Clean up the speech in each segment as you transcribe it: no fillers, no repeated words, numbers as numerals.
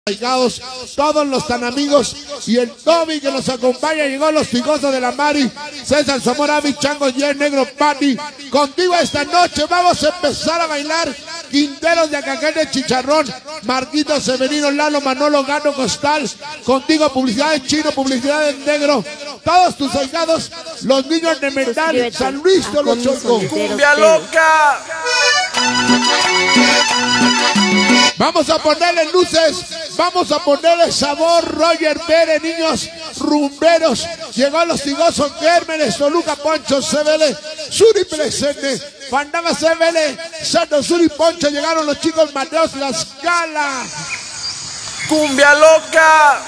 Todos los tan amigos y el Toby que nos acompaña. Llegó los Tigosos de la Mari, César Zamora, Chango, Yer, Negro, Pati. Contigo esta noche vamos a empezar a bailar. Quinteros de Acacán de Chicharrón, Marquito Severino, Lalo, Manolo, Gano, Costal. Contigo publicidad de Chino, publicidad de Negro. Todos tus allegados, los niños de Mendal, San Luis de los Chocos. ¡Cumbia loca! Vamos a ponerle luces, vamos a ponerle sabor. Roger Pérez, niños rumberos. Llegó los Tigosos, Gérmenes, Toluca, Poncho, CBL, Suri presente, Fandanga, CBL, Santo, Suri, Poncho. Llegaron los chicos Mateos, La Scala. ¡Cumbia loca!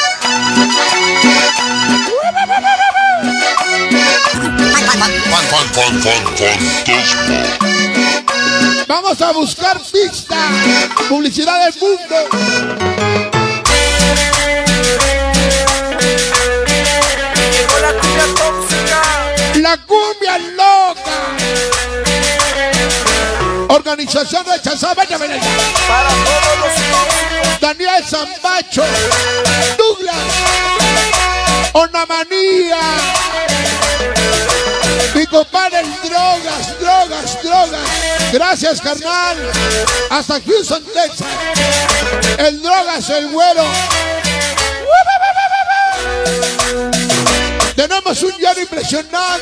Vamos a buscar pista, publicidad del mundo. Llegó la cumbia tóxica. La cumbia loca. Organización rechazada. Para todos los tóxicos. Daniel Zambacho, Douglas, Onamanía. Mi compadre, drogas, drogas, drogas. Gracias, carnal. Hasta Houston, Texas. El Drogas, el Güero. Tenemos un lleno impresionante.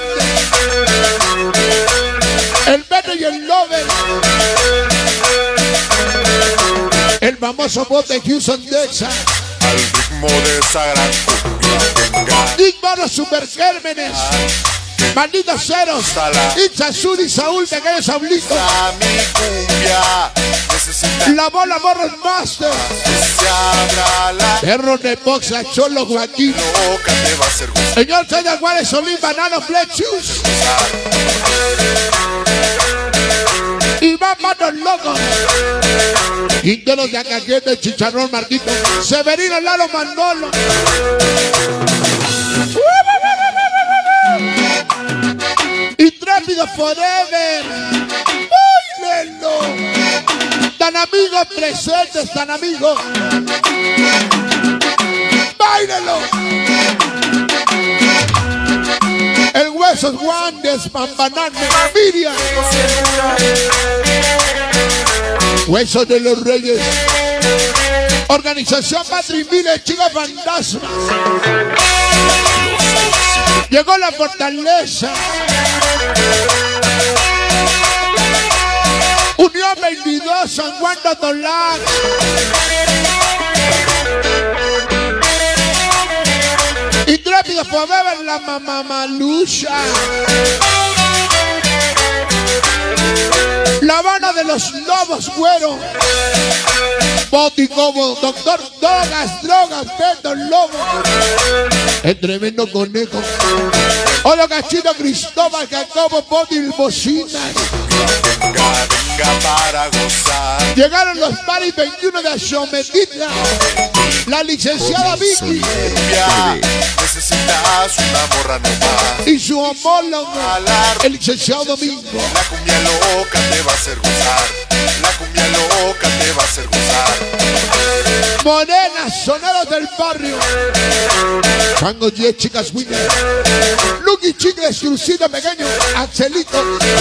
El Beto y el Lover. El famoso bot de Houston, Texas. Al ritmo de esa gran cumbia. Nick Barros, Super Gérmenes. Malditos Ceros, Itza, Suri, Saúl, pequeño Saulito. Mi cumbia necesita La Bola, Morros Master. se abra la Perro de Boxa, Cholo, Joaquín. loca, te va a hacer gustar. Señor César Juárez, Solín, Banano, Fletchus. Iván Manos Locos. Quinteros de Acacán de Chicharrón, Marquito. Severino, Lalo, Manolo. Intrépido Forever. ¡Báilenlo! Tan amigos presentes, tan amigos. ¡Báilenlo! El Huesos Guandes, Pambanane, Miriam. Huesos de los Reyes. Organización Patrimile, Chica Fantasma. Llegó la Fortaleza. Unión 22, San Juan de Tolac. Intrépido Forever, la Mamamalucha. La Habana de los Lobos, Güero. Boticobo, Doctor Drogas, Drogas, Beto, Lobo. El tremendo conejo. Hola, Cachito, Cristóbal, Jacobo, Boti, Bocinas. Venga para gozar. Llegaron los paris 21 de Asometita. La licenciada Vicky. Cumbia, necesitas una morra nomás. Y su homólogo, el licenciado Domingo. La cumbia loca te va a hacer gozar. La cumbia loca te va a hacer gozar. Morenas, soneros del barrio. Chango 10, chicas winner. Lucky Chicle, exclusivo pequeño. Axelito.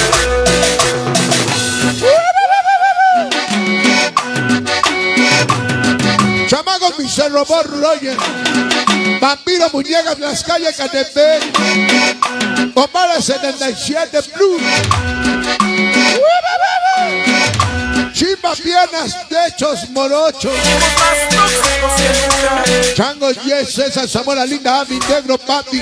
Chamagos, mi Cerro Bor, Roger. Vampiro, Muñecas, Las Calles, Catepec. Compadre 77, Blue. Chimba, Piernas, Techos, Morochos. Changos, Yes, César, Zamora, Linda, Ami, Negro, Pati.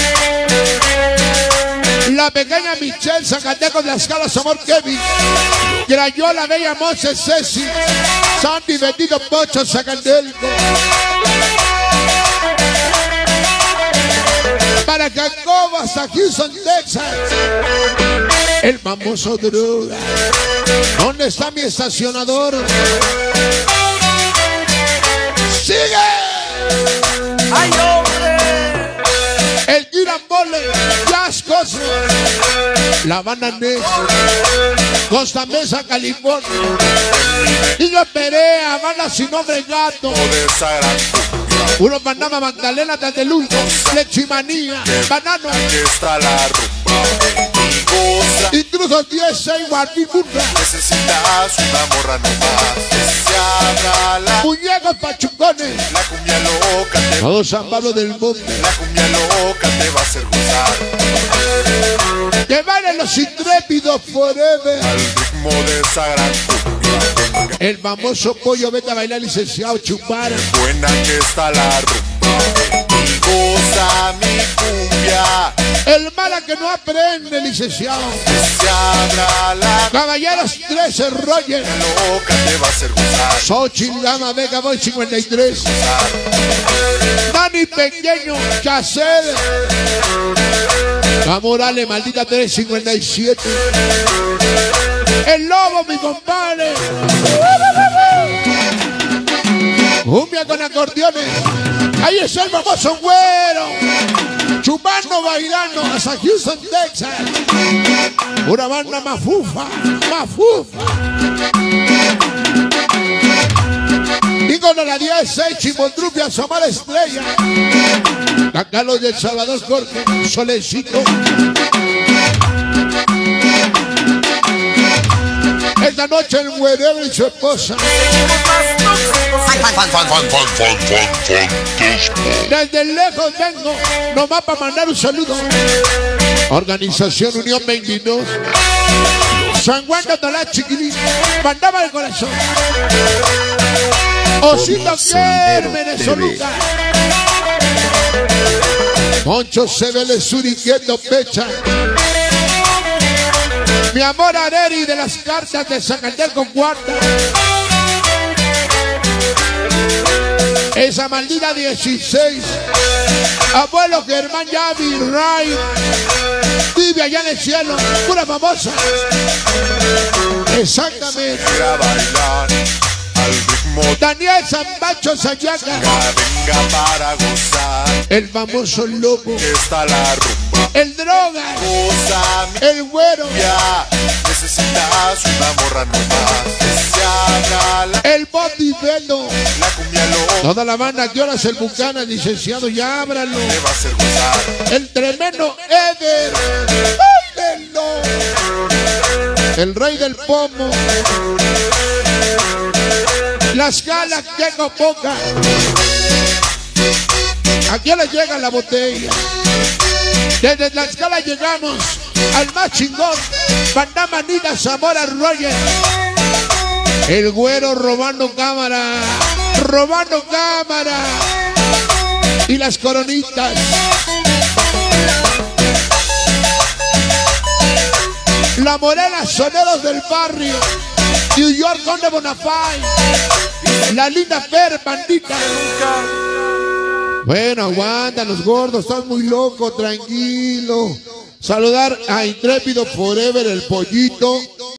La pequeña Michelle, Zacatecos, La Scala, Zamor, Kevin. Grayola, Bella, Monse, Ceci. Sandy, Bendito, Pocho, Zacandelco. Para Jacobo, hasta Houston, Texas. El famoso Droga. ¿Dónde está mi estacionador? ¡Sigue! ¡Ay, hombre! El Girambole, Jazz Cosmo. La Habana Negra, Costa Mesa, California. Niño Perea, Habana sin nombre gato. Uno Panamá, Magdalena, Tandelulco, Lechimanía, Banano. Aquí está la rumba. Incluso 16 Guardiburra. Necesitas una morra nomás. Que se abra la Muñecos pachucones. La cumbia loca te Todo San Pablo del Monte. La cumbia loca te va a hacer gozar. Que bailen los intrépidos forever. Al ritmo de esa gran cumbia. El famoso pollo, vete a bailar, licenciado Chupara. Buena que está la rumba. Y goza mi cumbia. El mala que no aprende, licenciado. Que se abra la Caballeros 13, Roger. loca te va a hacer gozar. Xochitl Gama, Vega Boy 53. Dani Pequeño, Chacel. Morales, maldita 357. El Lobo, mi compadre. Cumbia con acordeones. Ahí está el famoso Güero. Chupando, bailando hasta Houston, Texas. Una banda mafufa, mafufa. Y con la 16, Chimotrupia, Somar Estrella. La Carlos del Salvador, Jorge, Solecito. Esta noche el Güero y su esposa. Desde lejos vengo, nomás para mandar un saludo. Organización Unión 22. San Juan de Tolá, Chiquilín. Mandaba el corazón. Osito Kier, Venezuela. Moncho Sebele, Suriquieto, Pecha. Mi amor Areri de las cartas de Zacatel con cuarta. Esa maldita 16. Abuelo Germán Yavi, Ray. Vive allá en el cielo, pura famosa. Exactamente. Bailar al ritmo Daniel Zambacho Sayaca. venga para gozar. El famoso Lobo. Que está la rumba. El Droga. Goza mi El Güero. cumbia. Necesitas una morra nomás. Que se abra la El Botivelo. cumbia loca Toda la banda, ¿qué horas el Bucana, licenciado? Ya ábralo. te va a hacer gozar. El tremendo Eder. ¡Ábrelo! El rey del pomo. Las galas que poca. Aquí les llega la botella. Desde Tlaxcala llegamos al más chingón. Banda Manita, Zamora, Roger. El Güero robando cámara. Robando cámara. Y las coronitas. La Morena, Soneros del Barrio. New York, Conde Bonafide. La linda Fer, bandita. Bueno, aguanta los gordos, estás muy loco, tranquilo. Saludar a Intrépido Forever, el pollito.